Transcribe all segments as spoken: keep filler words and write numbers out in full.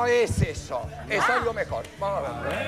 no es eso. Es algo mejor. Vamos a ver.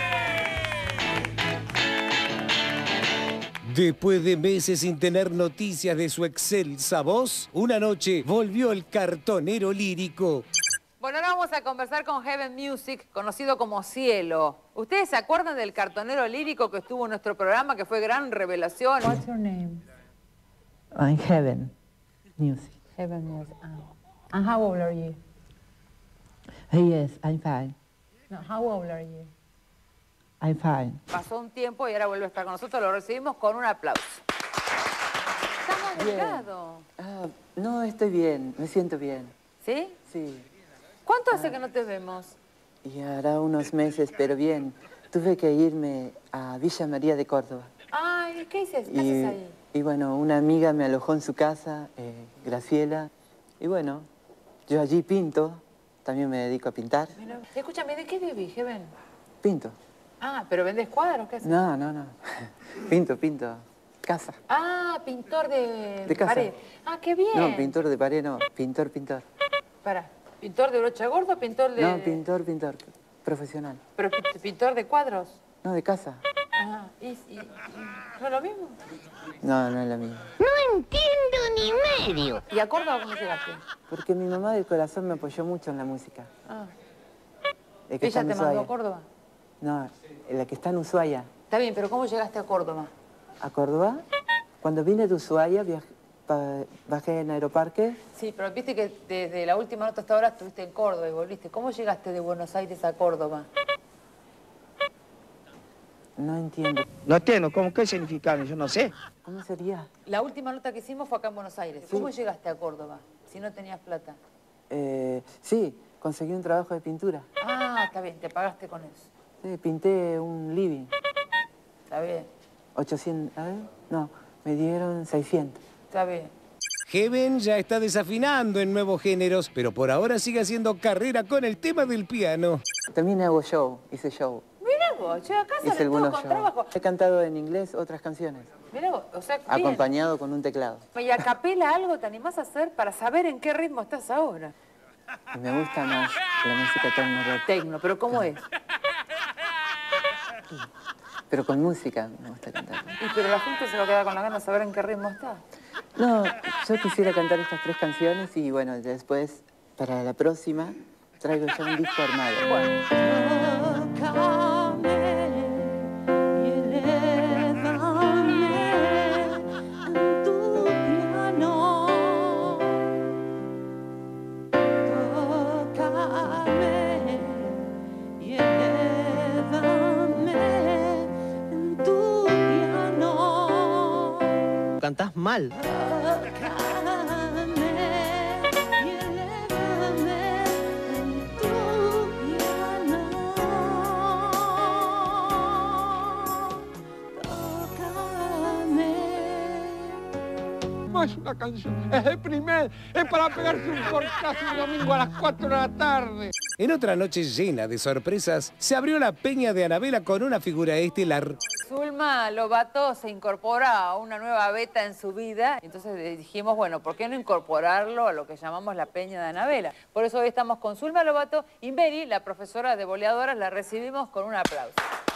Después de meses sin tener noticias de su excelsa voz, una noche volvió el cartonero lírico. Bueno, ahora vamos a conversar con Heaven Music, conocido como Cielo. ¿Ustedes se acuerdan del cartonero lírico que estuvo en nuestro programa, que fue gran revelación? What's your name? I'm Heaven Music. Heaven Music. Oh. And how old are you? Yes, I'm fine. No, how old are you? I'm fine. Pasó un tiempo y ahora vuelve a estar con nosotros. Lo recibimos con un aplauso. Estamos delgado. Ah, no, estoy bien, me siento bien. ¿Sí? Sí. ¿Cuánto hace que no te vemos? Y hará unos meses, pero bien. Tuve que irme a Villa María de Córdoba. Ay, ¿qué dices? ¿Qué Y, haces ahí? y bueno, una amiga me alojó en su casa, eh, Graciela. Y bueno, yo allí pinto, también me dedico a pintar. Mira, escúchame, ¿de qué vivís, Heaven? Pinto. Ah, ¿pero vendés cuadros? ¿Qué haces? No, no, no. Pinto, pinto. Casa. Ah, pintor de, De casa. pared. Ah, qué bien. No, pintor de pared no, pintor, pintor. Pará, ¿pintor de brocha gorda o pintor de...? No, pintor, pintor, profesional. ¿Pero pi- pintor de cuadros? No, de casa. Ah, ¿y, y, y no es lo mismo? No, no es la misma. No entiendo ni medio. ¿Y a Córdoba cómo llegaste? Porque mi mamá del corazón me apoyó mucho en la música. Ah, El que está ¿ella en te mandó Ushuaia. a Córdoba? No, la que está en Ushuaia. Está bien, pero ¿cómo llegaste a Córdoba? ¿A Córdoba? Cuando vine de Ushuaia, viaj- pa- bajé en Aeroparque. Sí, pero viste que desde la última nota hasta ahora estuviste en Córdoba y volviste. ¿Cómo llegaste de Buenos Aires a Córdoba? No entiendo. No entiendo, ¿cómo qué significa? Yo no sé. ¿Cómo sería? La última nota que hicimos fue acá en Buenos Aires. ¿Cómo llegaste a Córdoba si no tenías plata? Eh, sí, conseguí un trabajo de pintura. Ah, está bien, te pagaste con eso. Sí, pinté un living. Está bien, ochocientos, a ver, no, me dieron seiscientos. está bien. Heaven ya está desafinando en nuevos géneros, pero por ahora sigue haciendo carrera con el tema del piano. También hago show, hice show. Mirá vos, yo acá Hice sale todo algunos con shows. trabajo. He cantado en inglés otras canciones, Mirá vos, o sea, bien. acompañado con un teclado. ¿Y a capela algo te animás a hacer para saber en qué ritmo estás ahora? Y me gusta más la música techno rock. Tecno, pero ¿cómo es? Pero con música me gusta cantar. Y pero la gente se va a quedar con la gana de saber en qué ritmo está. No, yo quisiera cantar estas tres canciones y bueno, después, para la próxima, traigo ya un disco armado. Cantás mal. No es una canción, es el primer, es para pegarse un cortazo un domingo a las cuatro de la tarde. En otra noche llena de sorpresas, se abrió la peña de Anabela con una figura estelar. Zulma Lobato se incorpora a una nueva beta en su vida. Entonces dijimos, bueno, ¿por qué no incorporarlo a lo que llamamos la peña de Anabela? Por eso hoy estamos con Zulma Lobato y Mary, la profesora de boleadoras, la recibimos con un aplauso.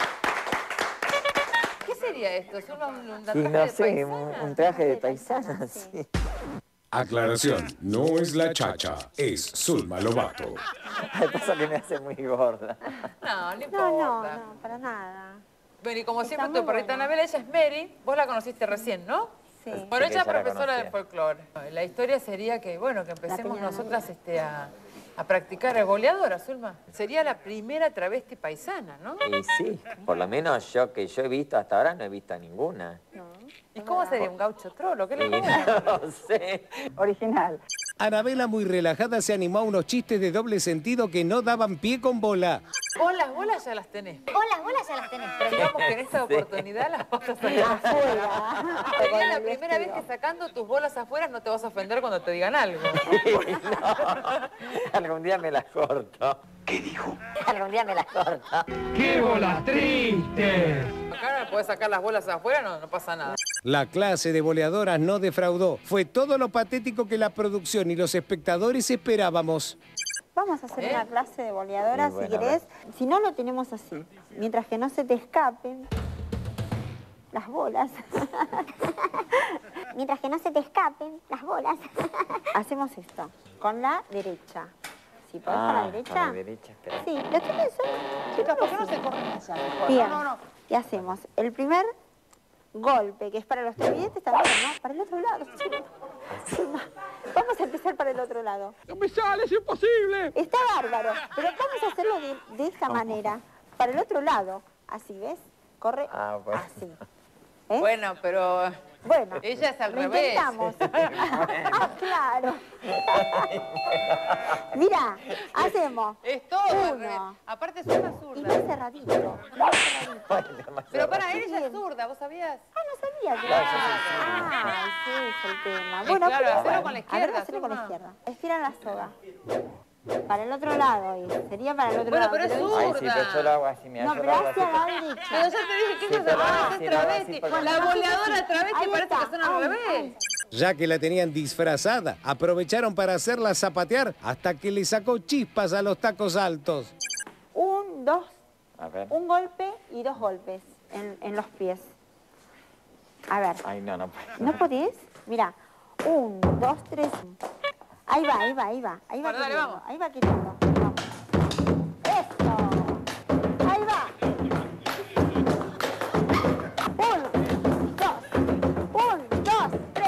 ¿Qué sería esto? ¿Es un, un, un traje Y no de sé, paisana? un, un traje de paisana, sí. Aclaración, no es la Chacha, es Zulma Lobato. Me pasa que me hace muy gorda. No, no importa. No, no, no, para nada. Bueno, y como Está siempre, muy tu perrita buena. Anabela, ella es Mary. Vos la conociste recién, ¿no? Sí. Bueno, Sí, ella es ya la profesora de conocía. folclore. La historia sería que, bueno, que empecemos peña de nosotras Anabela. este, a, a practicar el boleadora, Zulma. Sería la primera travesti paisana, ¿no? Y sí, por lo menos yo que yo he visto hasta ahora no he visto ninguna. ¿Y cómo sería un gaucho trolo? ¿Qué le Y pongo? no sé. Original. Anabela, muy relajada, se animó a unos chistes de doble sentido que no daban pie con bola. Vos las bolas ya las tenés. Hola, bolas ya las tenés. Pero digamos que en esta oportunidad las vas a sacar afuera. Sería la primera vez que sacando tus bolas afuera no te vas a ofender cuando te digan algo. No, algún día me las corto. Algún día me las corto. ¡Qué bolas tristes! Acá no podés sacar las bolas afuera, no, no pasa nada. La clase de boleadoras no defraudó. Fue todo lo patético que la producción y los espectadores esperábamos. Vamos a hacer ¿Eh? una clase de boleadora, Sí, bueno, si a querés. Si no, lo tenemos así. Mientras que no se te escapen las bolas. Mientras que no se te escapen las bolas. Hacemos esto, con la derecha. Si podés con la Ah, derecha. con la derecha, espera. Sí, lo tienes solo. Chicos, ¿por qué no se corren allá mejor? Bien. No, no, no. Y hacemos el primer golpe, que es para los televidentes también, ¿no? Para el otro lado. Vamos a empezar para el otro lado. ¡No me sale, es imposible! Está bárbaro, pero vamos a hacerlo de, de esta manera. Para el otro lado. Así, ¿ves? Corre Ah, bueno. así. ¿Eh? Bueno, pero Bueno, ella es al lo revés. intentamos. Ah, claro. Mira, hacemos Es todo al revés. uno Aparte es una y más zurda. cerradito. Más cerradito. Pero para ella es zurda, ¿vos sabías? Ah, no sabía que No, era. yo soy Ah, sí, es el tema. Y Bueno, claro, pero- hacelo con la A izquierda, ver, hacelo con la Zulma. izquierda. Estira la soga. Para el otro lado, ¿eh? Sería para el otro Bueno, lado. pero es ella- Ay, zurda. sí, pero yo lo hago así, mira, No, yo pero lo hago hacia así. la derecha. Pero ya te dije que Sí, eso pero es no, es sí, lo hago así travesti. porque- La boleadora travesti Ahí parece que está. son al Ahí, revés. ahí. Ya que la tenían disfrazada, aprovecharon para hacerla zapatear hasta que le sacó chispas a los tacos altos. Un, dos, A ver. un golpe y dos golpes en, en los pies. A ver, Ay, no, no puedo. ¿no podés? Mira, un, dos, tres. Ahí va, ahí va, ahí va. Ahí va Bueno, dale, queriendo, vamos. ahí va queriendo. Vamos. ¡Eso! Ahí va. Un, dos, un, dos, tres.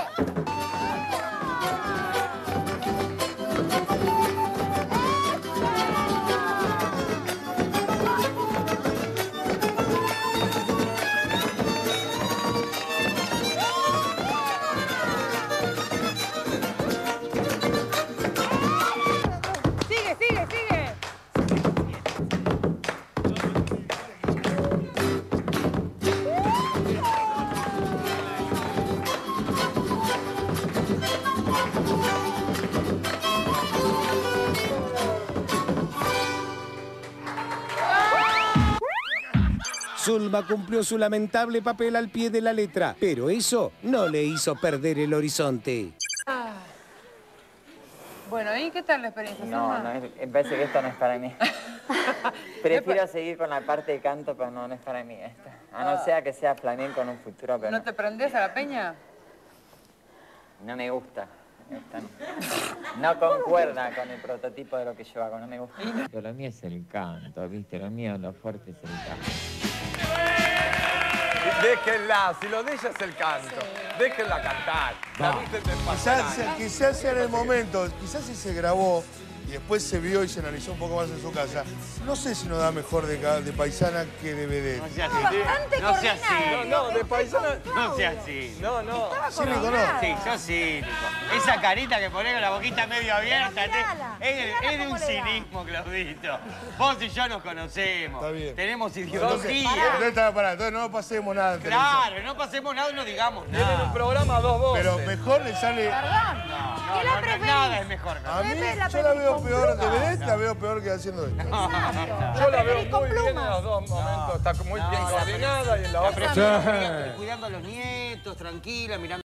Sigue, sigue, sigue. Zulma cumplió su lamentable papel al pie de la letra, pero eso no le hizo perder el horizonte. Bueno, ¿y qué tal la experiencia? No, Zulma? no, es- me parece que esto no es para mí. Prefiero seguir con la parte de canto, pero no, no es para mí esta. A no ser que sea flamenco en un futuro, pero ¿No no, te prendés a la peña? no me gusta. Esta no. No concuerda con el prototipo de lo que yo hago, no me gusta. Lo mío es el canto, ¿viste? Lo mío, lo fuerte es el canto. Déjenla, si lo de ella es el canto. Déjenla cantar. La Virgen del Quizás, Pascual. quizás era el momento, quizás si se grabó y después se vio y se analizó un poco más en su casa. No sé si nos da mejor de, ca- de paisana que de vedette. No sea así. Bastante No sea así. coordinado. No, no, de paisana. No sea así. No, no. Cínico no. Sí, yo cínico. Esa carita que ponés con la boquita medio abierta te- mirala, es, de- mirala es de cómo un le da. cinismo, Claudito. Vos y yo nos conocemos. Está bien. Tenemos Entonces, ideología. entonces, está, pará, entonces no pasemos nada. en televisión. Claro, no pasemos nada y no digamos Tienen un nada. programa a dos voces. Pero mejor le sale... No, no, no, no, nada es mejor. A mí, Pepe, la yo la veo preferís peor con de pluma. vedette, la veo peor que haciendo esto. Yo la veo muy bien en los dos momentos. Está muy bien coordinada y en la otra. Cuidando a los nietos, tranquila, mirando.